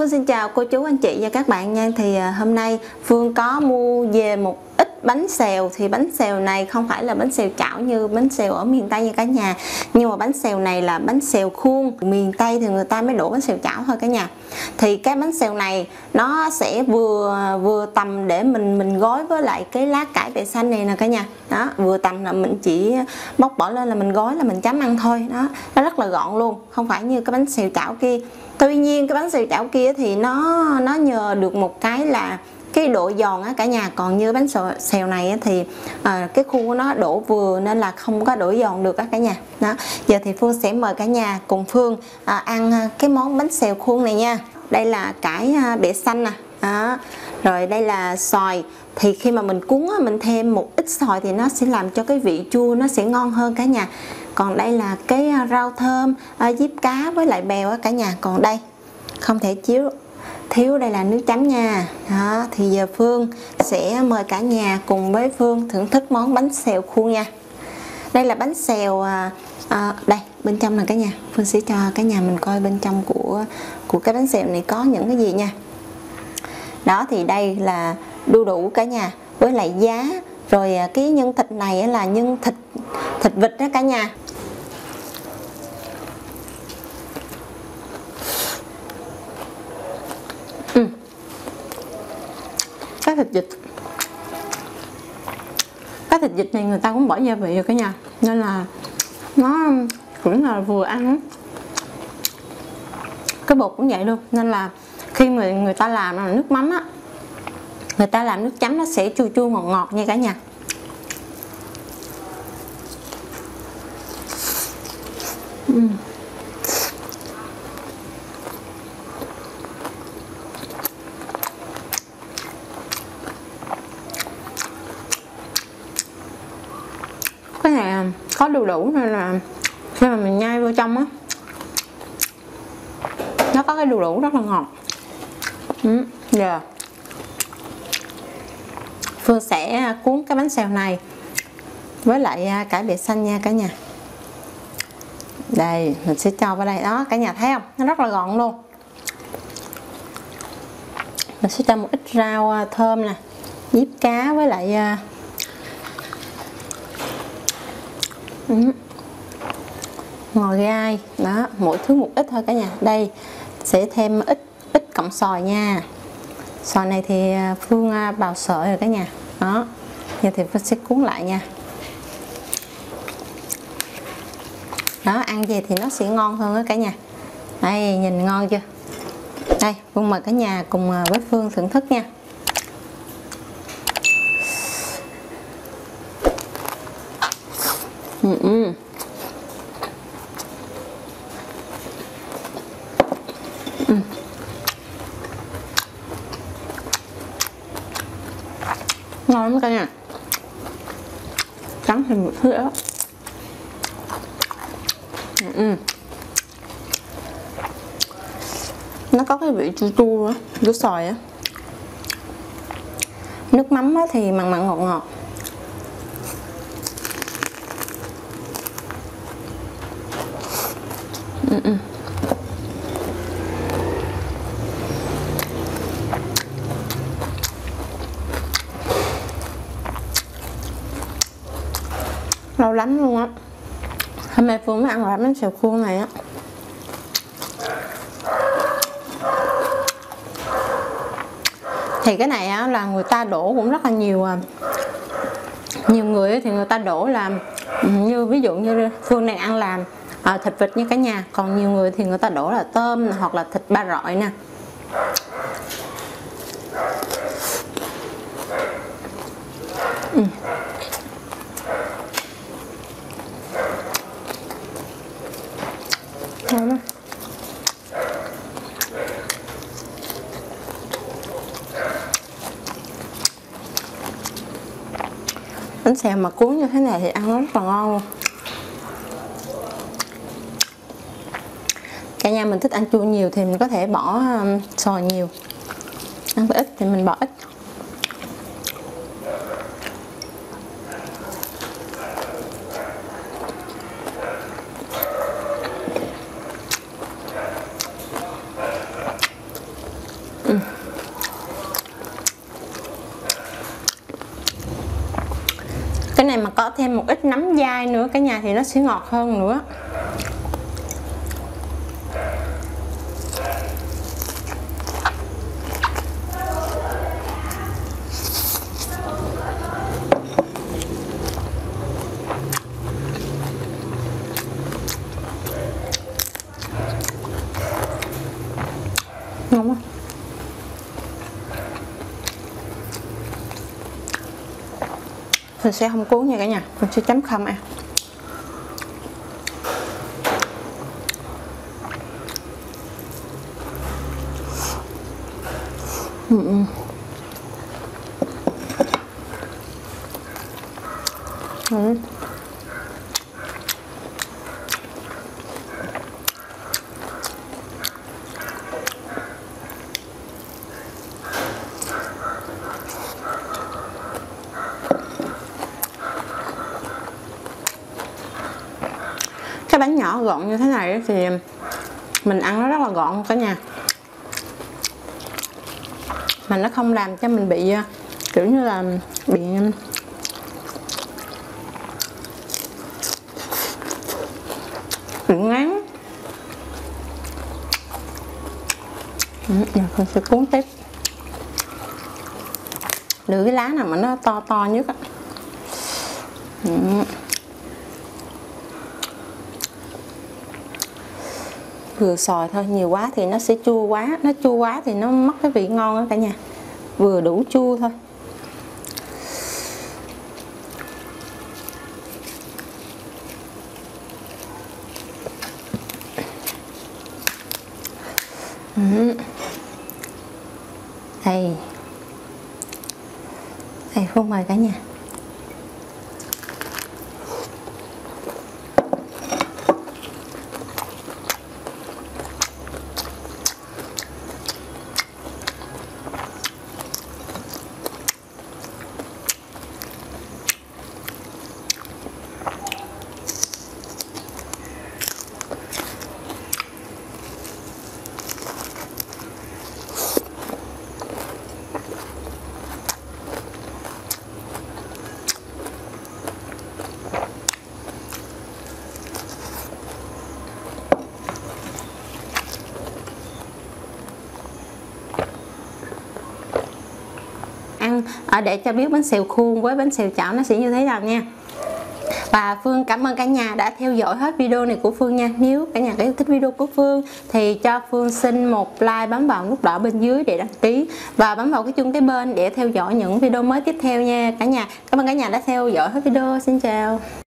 Phương xin chào cô chú anh chị và các bạn nha. Thì hôm nay Phương có mua về một ít bánh xèo. Thì bánh xèo này không phải là bánh xèo chảo như bánh xèo ở miền Tây nha cả nhà, nhưng mà bánh xèo này là bánh xèo khuôn. Miền Tây thì người ta mới đổ bánh xèo chảo thôi cả nhà. Thì cái bánh xèo này nó sẽ vừa tầm để mình gói với lại cái lá cải bẹ xanh này nè cả nhà. Đó, vừa tầm là mình chỉ bóc bỏ lên là mình gói là mình chấm ăn thôi. Đó, nó rất là gọn luôn, không phải như cái bánh xèo chảo kia. Tuy nhiên cái bánh xèo chảo kia thì nó nhờ được một cái là cái độ giòn á cả nhà, còn như bánh xèo này thì cái khuôn của nó đổ vừa nên là không có đổ giòn được á cả nhà. Đó, giờ thì Phương sẽ mời cả nhà cùng Phương ăn cái món bánh xèo khuôn này nha. Đây là cải bẹ xanh nè. Đó, rồi đây là xoài. Thì khi mà mình cuốn mình thêm một ít xoài thì nó sẽ làm cho cái vị chua nó sẽ ngon hơn cả nhà. Còn đây là cái rau thơm, diếp cá với lại bèo á cả nhà. Còn đây không thể thiếu đây là nước chấm nha. Đó, thì giờ Phương sẽ mời cả nhà cùng với Phương thưởng thức món bánh xèo khuôn nha. Đây là bánh xèo đây bên trong là cả nhà. Phương sẽ cho cả nhà mình coi bên trong của cái bánh xèo này có những cái gì nha. Đó, thì đây là đu đủ cả nhà với lại giá. Rồi cái nhân thịt này là nhân thịt vịt đó cả nhà. Cái thịt vịt này người ta cũng bỏ gia vị rồi cả nhà, nên là nó cũng là vừa ăn. Cái bột cũng vậy luôn, nên là khi người ta làm nước mắm á, người ta làm nước chấm nó sẽ chua chua ngọt ngọt nha cả nhà. Cái này có đu đủ nên là khi mà mình nhai vô trong á, nó có cái đu đủ rất là ngọt. Giờ Phương sẽ cuốn cái bánh xèo này với lại cải bẹ xanh nha cả nhà. Đây mình sẽ cho vào đây đó cả nhà, thấy không, nó rất là gọn luôn. Mình sẽ cho một ít rau thơm nè, diếp cá với lại ngò gai. Đó, mỗi thứ một ít thôi cả nhà. Đây sẽ thêm ít cọng xoài nha. Xoài này thì Phương bào sợi rồi cả nhà. Đó, giờ thì Phương sẽ cuốn lại nha. Đó, ăn về thì nó sẽ ngon hơn đó cả nhà. Đây, nhìn ngon chưa? Đây, Phương mời cả nhà cùng với Phương thưởng thức nha. Ngon lắm cả nhà. Trắng thì một thứ đó. Nó có cái vị chua chua của xoài á. Nước mắm thì mặn mặn ngọt ngọt. Lâu lắm luôn á, hôm nay Phương mới ăn lại bánh xèo khuôn này á. Thì cái này á là người ta đổ cũng rất là nhiều. Nhiều người thì người ta đổ làm như ví dụ như Phương này ăn làm thịt vịt như cả nhà, còn nhiều người thì người ta đổ là tôm hoặc là thịt ba rọi nè. Bánh xèo mà cuốn như thế này thì ăn nó rất là ngon luôn. Cả nhà mình thích ăn chua nhiều thì mình có thể bỏ xoài nhiều, ăn ít thì mình bỏ ít. có thêm một ít nấm dai nữa cả nhà thì nó sẽ ngọt hơn nữa. Ngon quá. Mình sẽ không cuốn nha cả nhà, mình sẽ chấm không ăn. Cái bánh nhỏ gọn như thế này thì mình ăn nó rất là gọn cả nhà, mà nó không làm cho mình bị kiểu như là bị ngán. Giờ mình sẽ cuốn tiếp, lựa cái lá nào mà nó to to nhất á. Vừa xòi thôi, nhiều quá thì nó sẽ chua quá, nó chua quá thì nó mất cái vị ngon đó cả nhà, vừa đủ chua thôi. Đây, đây Phương mời cả nhà. Để cho biết bánh xèo khuôn với bánh xèo chảo nó sẽ như thế nào nha. Và Phương cảm ơn cả nhà đã theo dõi hết video này của Phương nha. Nếu cả nhà yêu thích video của Phương thì cho Phương xin một like, bấm vào nút đỏ bên dưới để đăng ký và bấm vào cái chuông kế bên để theo dõi những video mới tiếp theo nha cả nhà. Cảm ơn cả nhà đã theo dõi hết video. Xin chào.